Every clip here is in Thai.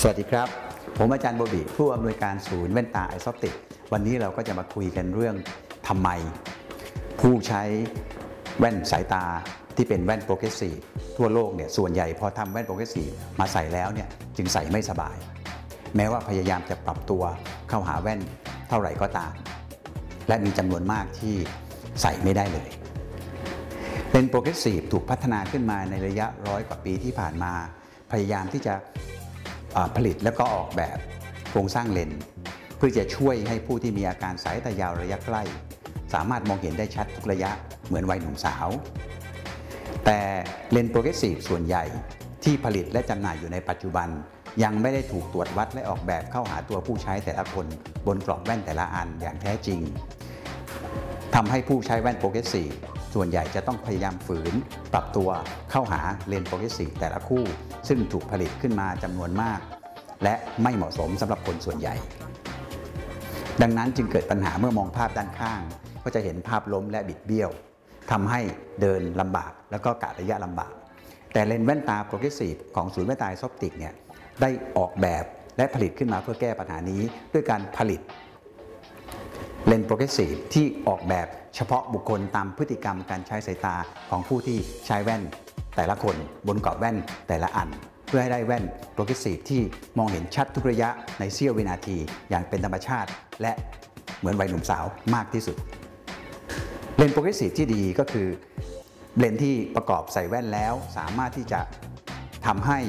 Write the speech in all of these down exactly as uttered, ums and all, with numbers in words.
วัสดีครับผมอาจารย์โบบิผู้อำนวยการศูนย์แว่นตาไอซอปติกวันนี้เราก็จะมาคุยกันเรื่องทำไมผู้ใช้แว่นสายตาที่เป็นแว่นโปรเกรสซีฟทั่วโลกเนี่ยส่วนใหญ่พอทำแว่นโปรเกรสซีฟมาใส่แล้วเนี่ยจึงใส่ไม่สบายแม้ว่าพยายามจะปรับตัวเข้าหาแว่นเท่าไหร่ก็ตามและมีจำนวนมากที่ใส่ไม่ได้เลยเลนส์โปรเกรสซีฟถูกพัฒนาขึ้นมาในระยะร้อยกว่าปีที่ผ่านมาพยายามที่จะผลิตและก็ออกแบบโครงสร้างเลนส์เพื่อจะช่วยให้ผู้ที่มีอาการสายตายาวระยะใกล้สามารถมองเห็นได้ชัดทุกระยะเหมือนวัยหนุ่มสาวแต่เลนส์โปรเกรสซีฟส่วนใหญ่ที่ผลิตและจำหน่ายอยู่ในปัจจุบันยังไม่ได้ถูกตรวจวัดและออกแบบเข้าหาตัวผู้ใช้แต่ละคนบนกรอบแว่นแต่ละอันอย่างแท้จริงทำให้ผู้ใช้แว่นโปรเกรสซีฟส่วนใหญ่จะต้องพยายามฝืนปรับตัวเข้าหาเลนส์โปรเกรสซีฟแต่ละคู่ซึ่งถูกผลิตขึ้นมาจำนวนมากและไม่เหมาะสมสำหรับคนส่วนใหญ่ดังนั้นจึงเกิดปัญหาเมื่อมองภาพด้านข้างก็จะเห็นภาพล้มและบิดเบี้ยวทำให้เดินลำบากแล้วก็กะระยะลำบากแต่เลนส์แว่นตาโปรเกรสซีฟของศูนย์แว่นตาไอซอปติกเนี่ยได้ออกแบบและผลิตขึ้นมาเพื่อแก้ปัญหานี้ด้วยการผลิตเลนส์โปรเกรสซีฟที่ออกแบบเฉพาะบุคคลตามพฤติกรรมการใช้สายตาของผู้ที่ใช้แว่นแต่ละคนบนกรอบแว่นแต่ละอันเพื่อให้ได้แว่นโปรเกรสซีฟที่มองเห็นชัดทุกระยะในเสี้ยววินาทีอย่างเป็นธรรมชาติและเหมือนวัยหนุ่มสาวมากที่สุดเลนส์โปรเกรสซีฟที่ดีก็คือเลนส์ที่ประกอบใส่แว่นแล้วสามารถที่จะทำให้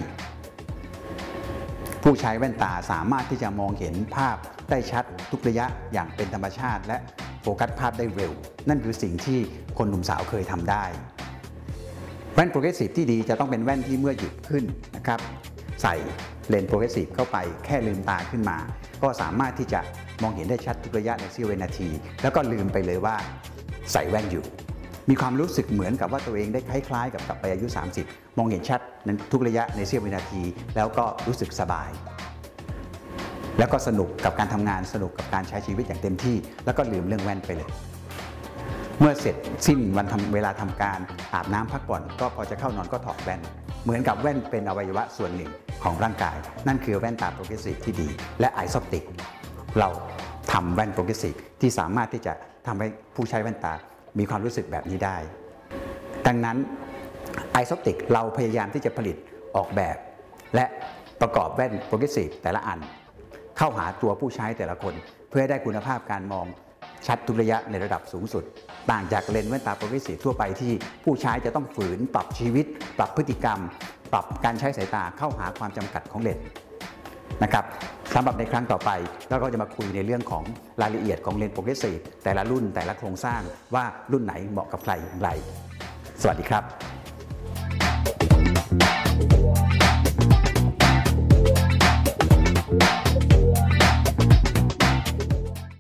ผู้ใช้แว่นตาสามารถที่จะมองเห็นภาพได้ชัดทุกระยะอย่างเป็นธรรมชาติและโฟกัสภาพได้เร็วนั่นคือสิ่งที่คนหนุ่มสาวเคยทำได้แว่นโปรเกรสซีฟที่ดีจะต้องเป็นแว่นที่เมื่อหยิบขึ้นนะครับใส่เลนส์โปรเกรสซีฟเข้าไปแค่ลืมตาขึ้นมาก็สามารถที่จะมองเห็นได้ชัดทุกระยะในเสี้ยววินาทีแล้วก็ลืมไปเลยว่าใส่แว่นอยู่มีความรู้สึกเหมือนกับว่าตัวเองได้คล้ายๆกับกลับไปอายุสามสิบมองเห็นชัดทุกระยะในเสี้ยววินาทีแล้วก็รู้สึกสบายแล้วก็สนุกกับการทำงานสนุกกับการใช้ชีวิตอย่างเต็มที่แล้วก็ลืมเรื่องแว่นไปเลยเมื่อเสร็จสิ้นวันทำเวลาทำการอาบน้ำพักผ่อนก็พอจะเข้านอนก็ถอดแว่นเหมือนกับแว่นเป็นอวัยวะส่วนหนึ่งของร่างกายนั่นคือแว่นตาโปรเกรสซีฟที่ดีและไอซอปติกเราทำแว่นโปรเกรสซีฟที่สามารถที่จะทำให้ผู้ใช้แว่นตามีความรู้สึกแบบนี้ได้ดังนั้นไอซอปติกเราพยายามที่จะผลิตออกแบบและประกอบแว่นโปรเกรสซีฟแต่ละอันเข้าหาตัวผู้ใช้แต่ละคนเพื่อให้ได้คุณภาพการมองชัดทุกระยะในระดับสูงสุดต่างจากเลนส์แว่นตาโปรเกรสซีฟทั่วไปที่ผู้ใช้จะต้องฝืนปรับชีวิตปรับพฤติกรรมปรับการใช้สายตาเข้าหาความจำกัดของเลนส์นะครับสำหรับในครั้งต่อไปเราก็จะมาคุยในเรื่องของรายละเอียดของเลนส์โปรเกรสซีฟแต่ละรุ่นแต่ละโครงสร้างว่ารุ่นไหนเหมาะกับใครอย่างไรสวัสดีครับ